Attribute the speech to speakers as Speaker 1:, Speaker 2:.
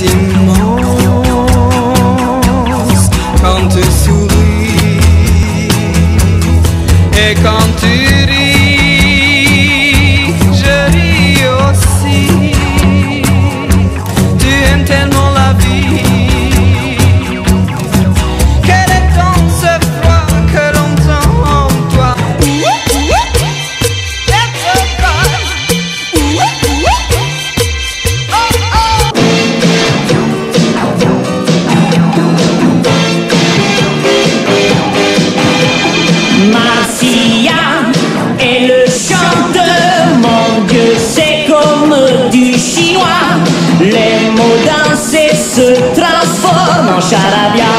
Speaker 1: immense quand tu souris et quand tu ris, je ris aussi. Tu aimes tellement la vie. Quel est donc ce froid que l'on sent en toi?
Speaker 2: Marcia est le chanteur, mon Dieu, c'est comme du chinois. Les mots dansés se transforment en charabia.